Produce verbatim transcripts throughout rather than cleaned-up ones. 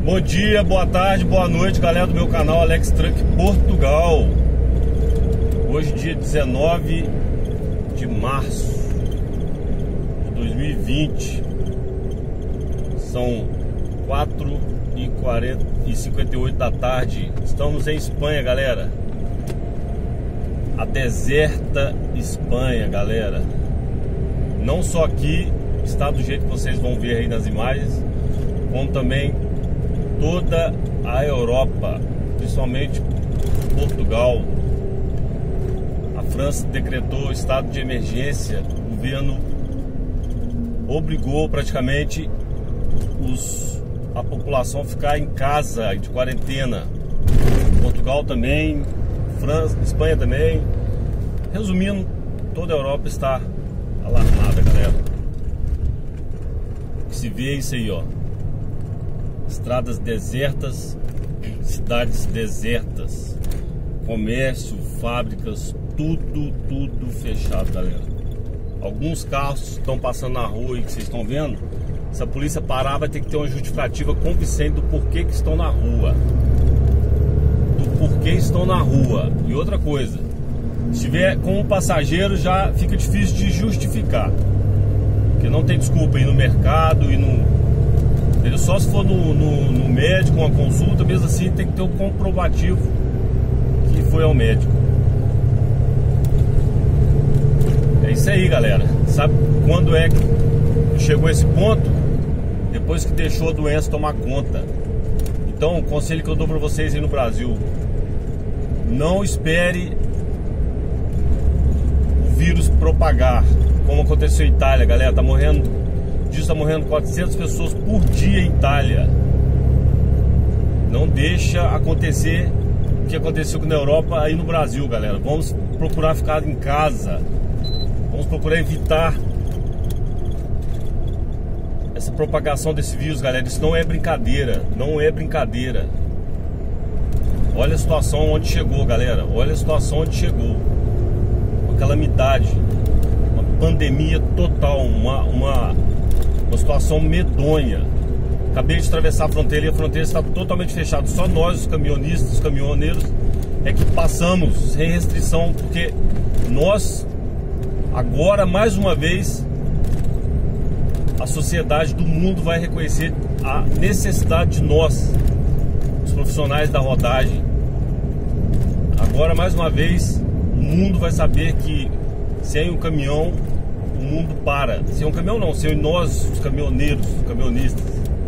Bom dia, boa tarde, boa noite, galera do meu canal Alex Truck Portugal. Hoje, dia dezenove de março de dois mil e vinte. São quatro e cinquenta e oito da tarde. Estamos em Espanha, galera. A deserta Espanha, galera. Não só aqui está do jeito que vocês vão ver aí nas imagens, como também toda a Europa, principalmente Portugal. A França decretou estado de emergência. O governo obrigou praticamente os, a população a ficar em casa, de quarentena. Portugal também, França, Espanha também. Resumindo, toda a Europa está alarmada, galera. O que se vê é isso aí, ó. Estradas desertas, cidades desertas, comércio, fábricas, tudo, tudo fechado, galera. Alguns carros estão passando na rua aí que vocês estão vendo. Se a polícia parar, vai ter que ter uma justificativa convincente do porquê que estão na rua. Do porquê estão na rua. E outra coisa, se tiver como passageiro, já fica difícil de justificar, porque não tem desculpa ir no mercado e no... Só se for no, no, no médico, uma consulta, mesmo assim tem que ter o comprovativo que foi ao médico. É isso aí, galera. Sabe quando é que chegou esse ponto? Depois que deixou a doença tomar conta. Então, o conselho que eu dou pra vocês aí no Brasil: não espere o vírus propagar, como aconteceu em Itália, galera. Tá morrendo Está morrendo quatrocentas pessoas por dia em Itália. Não deixa acontecer o que aconteceu na Europa aí no Brasil, galera. Vamos procurar ficar em casa. Vamos procurar evitar essa propagação desse vírus, galera. Isso não é brincadeira. Não é brincadeira. Olha a situação onde chegou, galera. Olha a situação onde chegou. Uma calamidade. Uma pandemia total. Uma... uma Uma situação medonha. Acabei de atravessar a fronteira e a fronteira está totalmente fechada. Só nós, os caminhonistas, os caminhoneiros, é que passamos sem restrição, porque nós, agora, mais uma vez, a sociedade do mundo vai reconhecer a necessidade de nós, os profissionais da rodagem. Agora, mais uma vez, o mundo vai saber que sem o caminhão o mundo para. Sem um caminhão não, sem nós, os caminhoneiros, os caminhonistas.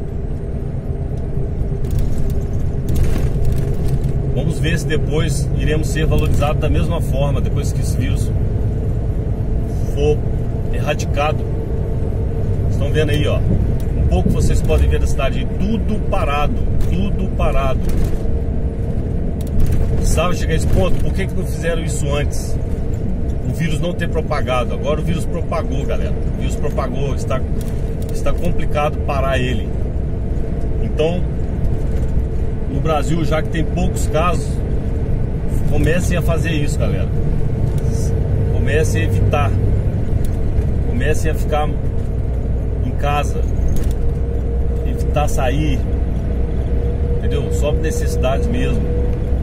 Vamos ver se depois iremos ser valorizados da mesma forma, depois que esse vírus for erradicado. Estão vendo aí, ó, um pouco vocês podem ver da cidade, tudo parado, tudo parado. Precisava chegar a esse ponto? Por que que não fizeram isso antes? O vírus não ter propagado. Agora o vírus propagou, galera. O vírus propagou, está, está complicado parar ele. Então, no Brasil, já que tem poucos casos, comecem a fazer isso, galera. Comecem a evitar. Comecem a ficar em casa. Evitar sair. Entendeu? Só por necessidades mesmo.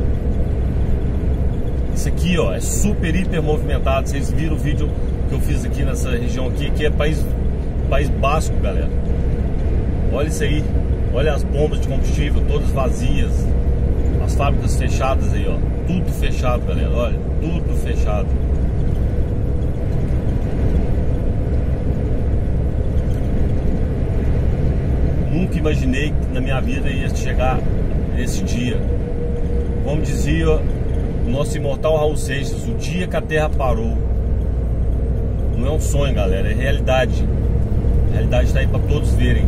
Isso aqui, ó, é super, hiper movimentado. Vocês viram o vídeo que eu fiz aqui nessa região aqui, que é país, país Basco, galera. Olha isso aí. Olha as bombas de combustível, todas vazias. As fábricas fechadas aí, ó. Tudo fechado, galera. Olha, tudo fechado. Nunca imaginei que na minha vida ia chegar esse dia. Como dizia o nosso imortal Raul Seixas, o dia que a Terra parou. Não é um sonho, galera, é realidade. A realidade está aí para todos verem.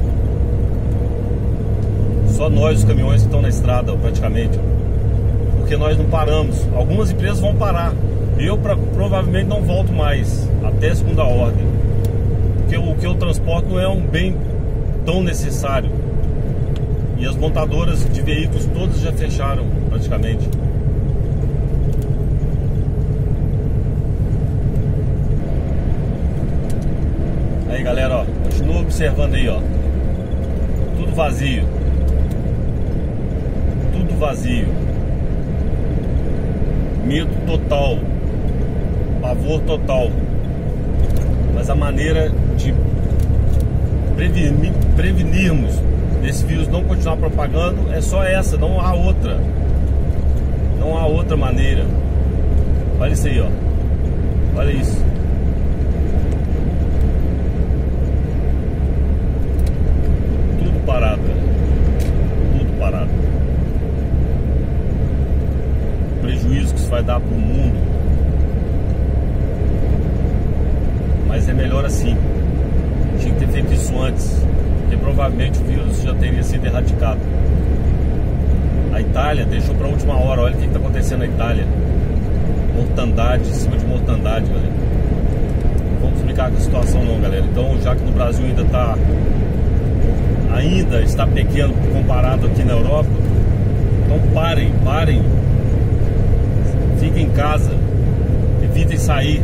Só nós, os caminhões que estão na estrada, praticamente, porque nós não paramos. Algumas empresas vão parar. Eu pra, provavelmente não volto mais até segunda ordem, porque o que eu transporto não é um bem tão necessário. E as montadoras de veículos todas já fecharam praticamente. Aí, galera, ó, continua observando aí, ó, tudo vazio. tudo vazio, medo total, pavor total. Mas a maneira de prevenir, prevenirmos desse vírus não continuar propagando é só essa, não há outra. Não há outra maneira. Olha isso aí, ó. Olha isso. Tudo parado, cara. Tudo parado. O prejuízo que isso vai dar pro mundo. Mas é melhor assim. Tinha que ter feito isso antes, porque provavelmente o vírus já teria sido erradicado. A Itália deixou para a última hora. Olha o que está acontecendo na Itália. Mortandade em cima de mortandade, galera. Não vamos brincar com a situação não, galera. Então, já que no Brasil ainda está ainda está pequeno comparado aqui na Europa, então parem, parem. Fiquem em casa. Evitem sair.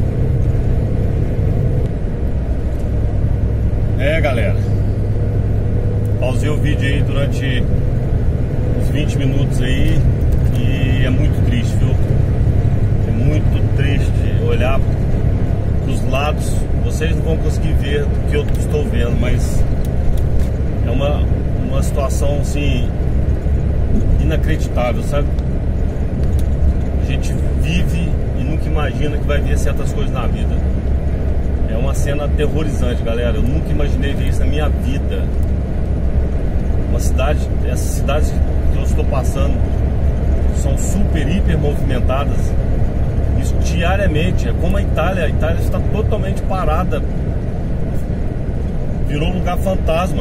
É, galera. Pausei o vídeo aí durante uns vinte minutos aí e é muito triste, viu? É muito triste olhar dos lados. Vocês não vão conseguir ver do que eu estou vendo, mas é uma, uma situação assim inacreditável, sabe? A gente vive e nunca imagina que vai ver certas coisas na vida. É uma cena aterrorizante, galera. Eu nunca imaginei ver isso na minha vida. Uma cidade, essas cidades que eu estou passando são super, hiper movimentadas. Isso diariamente. É como a Itália. A Itália está totalmente parada. Virou um lugar fantasma.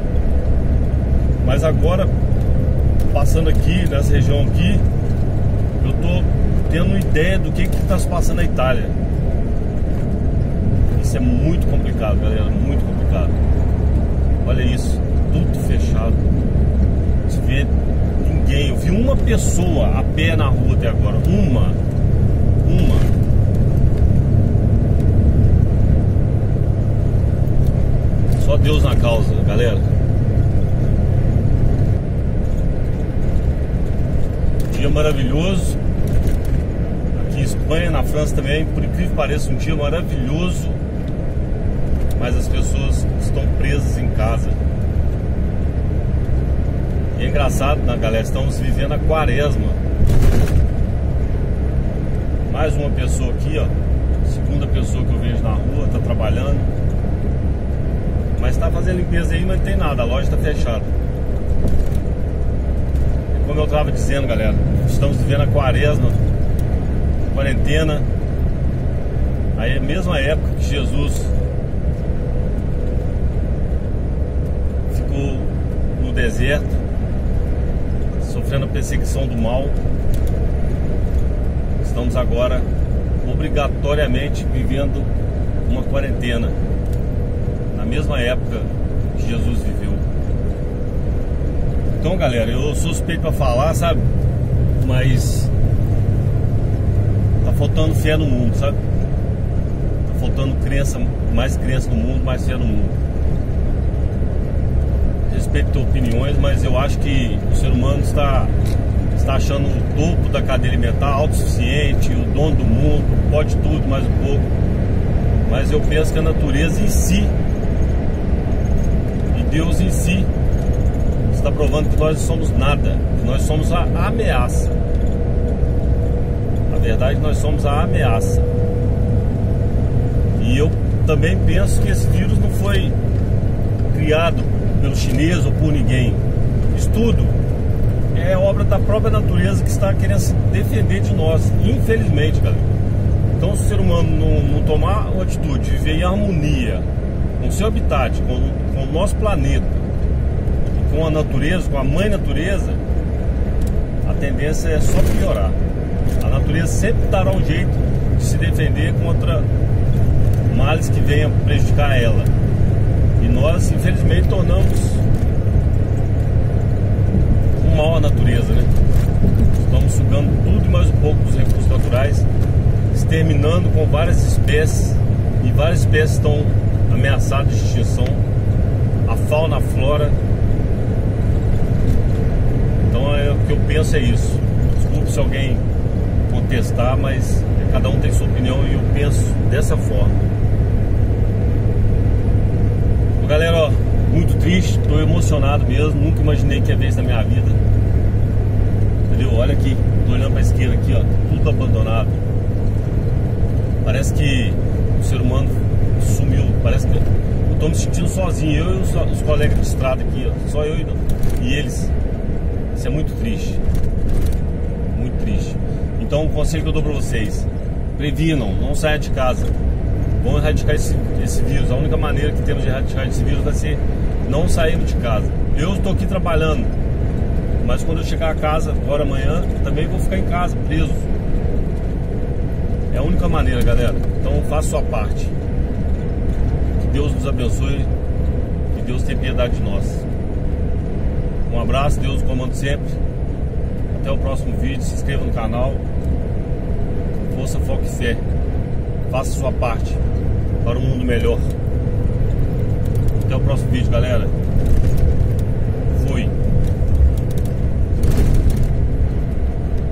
Mas agora, passando aqui, nessa região aqui, eu estou tendo ideia do que está se passando na Itália. Isso é muito complicado, galera, muito complicado. Olha isso, tudo fechado. Não se vê ninguém. Eu vi uma pessoa a pé na rua até agora. Uma. Uma. Só Deus na causa, galera. Dia maravilhoso. Aqui em Espanha, na França também, por incrível que pareça, um dia maravilhoso. Mas as pessoas estão presas em casa. E é engraçado, né, galera? Estamos vivendo a quaresma. Mais uma pessoa aqui, ó. Segunda pessoa que eu vejo na rua, tá trabalhando. Mas tá fazendo limpeza aí, mas não tem nada. A loja tá fechada. E como eu tava dizendo, galera, estamos vivendo a quaresma, quarentena. Aí é a mesma época que Jesus no deserto, sofrendo a perseguição do mal. Estamos agora obrigatoriamente vivendo uma quarentena na mesma época que Jesus viveu. Então, galera, eu sou suspeito para falar, sabe? Mas tá faltando fé no mundo, sabe? Tá faltando crença, mais crença no mundo, mais fé no mundo. Respeito a opiniões, mas eu acho que o ser humano está, está achando o topo da cadeia alimentar, autossuficiente, o dono do mundo, pode tudo, mais um pouco. Mas eu penso que a natureza em si e Deus em si está provando que nós não somos nada, que nós somos a ameaça. Na verdade, nós somos a ameaça. E eu também penso que esse vírus não foi criado pelo chinês ou por ninguém. Isso tudo é obra da própria natureza que está querendo se defender de nós, infelizmente, galera. Então, se o ser humano não, não tomar uma atitude de viver em harmonia com o seu habitat, com, com o nosso planeta, com a natureza, com a mãe natureza, a tendência é só piorar. A natureza sempre dará um jeito de se defender contra males que venham prejudicar ela. E nós, infelizmente, tornamos um mal à natureza, né? Estamos sugando tudo e mais um pouco dos recursos naturais, exterminando com várias espécies, e várias espécies estão ameaçadas de extinção. A fauna, a flora. Então é O que eu penso é isso. Desculpe se alguém contestar, mas cada um tem sua opinião e eu penso dessa forma. Bom, galera, ó, muito triste, tô emocionado mesmo. Nunca imaginei que ia ver isso na minha vida. Entendeu? Olha aqui, tô olhando pra esquerda aqui, ó, tudo abandonado. Parece que o ser humano sumiu. Parece que eu tô me sentindo sozinho, eu e os, os colegas de estrada aqui, ó, só eu e, e eles. Isso é muito triste. Muito triste. Então o conselho que eu dou pra vocês: previnam, não saiam de casa. Vão erradicar esse, esse vírus. A única maneira que temos de erradicar esse vírus vai ser não saindo de casa. Eu estou aqui trabalhando, mas quando eu chegar a casa, agora amanhã, também vou ficar em casa, preso. É a única maneira, galera. Então faça sua parte. Que Deus nos abençoe. Que Deus tenha piedade de nós. Um abraço, Deus comanda sempre. Até o próximo vídeo. Se inscreva no canal. Força, foco e fé. Faça sua parte para um mundo melhor. Até o próximo vídeo, galera.